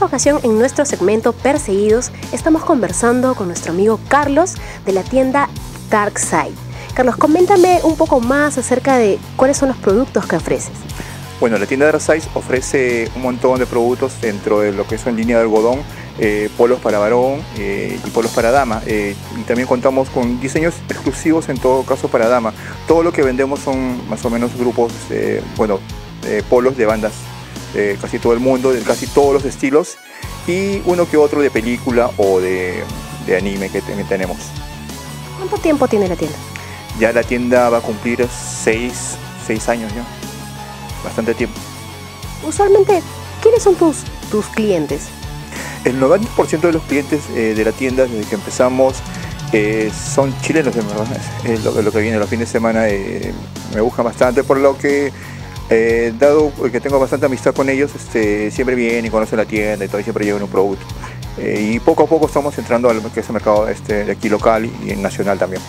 esta ocasión, en nuestro segmento Perseguidos, estamos conversando con nuestro amigo Carlos de la tienda Darkside. Carlos, coméntame un poco más acerca de cuáles son los productos que ofreces. Bueno, la tienda Darkside ofrece un montón de productos dentro de lo que son línea de algodón, polos para varón y polos para dama. Y también contamos con diseños exclusivos en todo caso para dama. Todo lo que vendemos son más o menos grupos, polos de bandas de casi todo el mundo, de casi todos los estilos, y uno que otro de película o de anime que también tenemos. ¿Cuánto tiempo tiene la tienda? Ya la tienda va a cumplir 6 años ya, bastante tiempo. Usualmente, ¿quiénes son tus clientes? El 90% de los clientes de la tienda desde que empezamos son chilenos, de verdad. Es lo que viene los fines de semana, me buscan bastante, por lo que dado que tengo bastante amistad con ellos, siempre vienen y conocen la tienda y todo, y siempre llevan un producto. Y poco a poco estamos entrando al que es el mercado de aquí local y nacional también.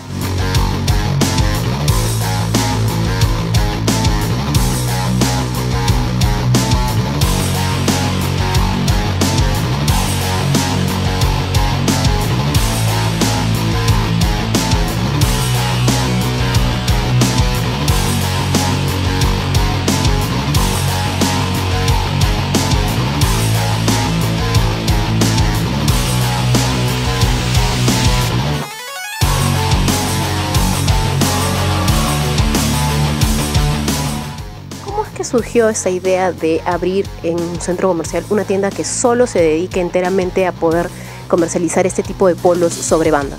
Surgió esa idea de abrir en un centro comercial una tienda que solo se dedique enteramente a poder comercializar este tipo de polos sobre bandas?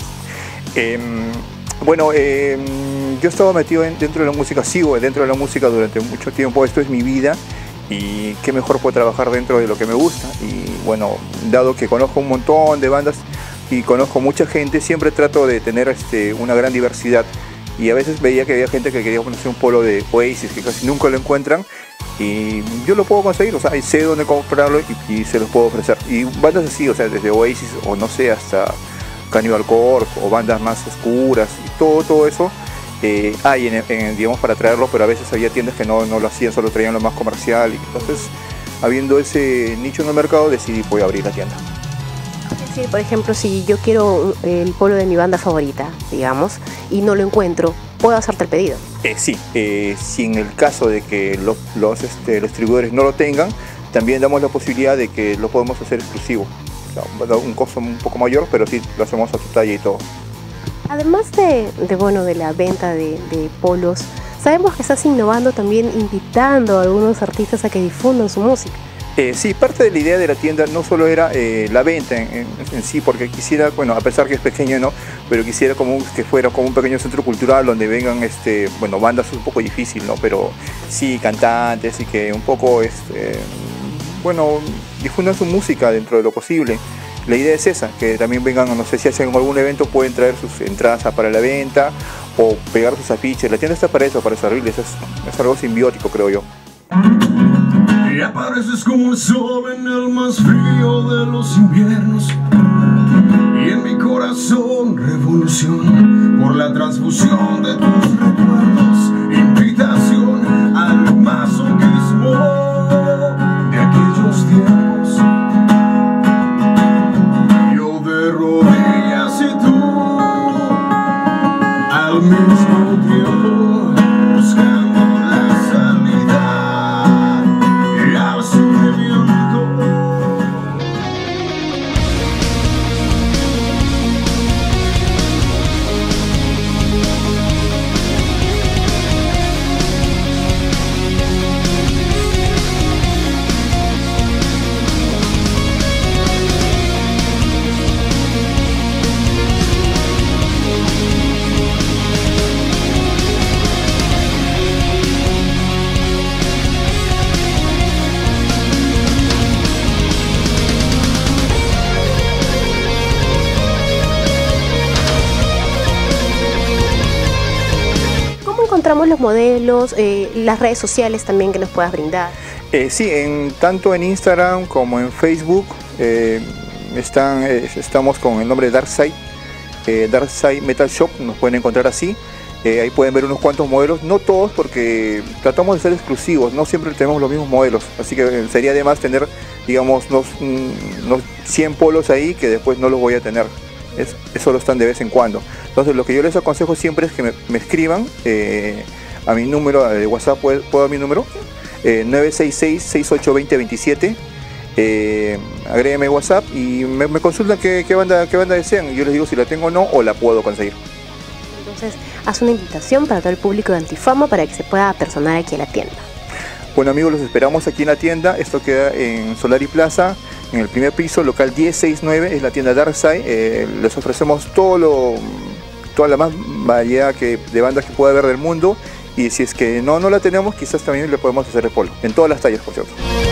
Yo estaba metido dentro de la música, sigo dentro de la música durante mucho tiempo, esto es mi vida y qué mejor fue trabajar dentro de lo que me gusta. Y bueno, dado que conozco un montón de bandas y conozco mucha gente, siempre trato de tener una gran diversidad. Y a veces veía que había gente que quería ponerse un polo de Oasis que casi nunca lo encuentran, y yo lo puedo conseguir, o sea, sé dónde comprarlo y se los puedo ofrecer. Y bandas así, o sea, desde Oasis o no sé, hasta Cannibal Corpse o bandas más oscuras y todo eso hay digamos, para traerlo, pero a veces había tiendas que no lo hacían, solo traían lo más comercial, y entonces, habiendo ese nicho en el mercado, decidí voy a abrir la tienda. Es decir, por ejemplo, si yo quiero el polo de mi banda favorita, digamos, y no lo encuentro, ¿puedo hacerte el pedido? Sí, si en el caso de que los distribuidores no lo tengan, también damos la posibilidad de que lo podemos hacer exclusivo. O sea, va a dar un costo un poco mayor, pero sí lo hacemos a tu talla y todo. Además de la venta de polos, sabemos que estás innovando también, invitando a algunos artistas a que difundan su música. Sí, parte de la idea de la tienda no solo era la venta en sí, porque quisiera, bueno, a pesar que es pequeño, ¿no? Pero quisiera que fuera como un pequeño centro cultural donde vengan, bandas un poco difícil, ¿no? Pero sí, cantantes, y que un poco, difundan su música dentro de lo posible. La idea es esa, que también vengan, no sé si hacen algún evento, pueden traer sus entradas para la venta o pegar sus afiches. La tienda está para eso, para servirles, es algo simbiótico, creo yo. Y apareces como el sol en el más frío de los inviernos, y en mi corazón revolución por la transfusión de tus recuerdos, invitación al masoquismo de aquellos tiempos. Yo de rodillas y tú al mismo tiempo, buscando la salida y al sufrimiento. Encontramos los modelos, las redes sociales también que nos puedas brindar. Sí, tanto en Instagram como en Facebook estamos con el nombre de Darkside, Darkside Metal Shop, nos pueden encontrar así. Ahí pueden ver unos cuantos modelos, no todos, porque tratamos de ser exclusivos, no siempre tenemos los mismos modelos, así que sería además tener digamos, unos 100 polos ahí que después no los voy a tener. Solo están de vez en cuando. Entonces lo que yo les aconsejo siempre es que me escriban a mi número de WhatsApp. ¿Puedo dar mi número? 966-6820-27. Agrégueme WhatsApp y me consultan qué banda desean. Yo les digo si la tengo o no, o la puedo conseguir. Entonces, haz una invitación para todo el público de Antifama para que se pueda apersonar aquí en la tienda. Bueno amigos, los esperamos aquí en la tienda. Esto queda en Solari Plaza, en el primer piso, local 1069, es la tienda Darkside. Les ofrecemos toda la más variedad de bandas que pueda haber del mundo. Y si es que no la tenemos, quizás también le podemos hacer el polo, en todas las tallas, por cierto.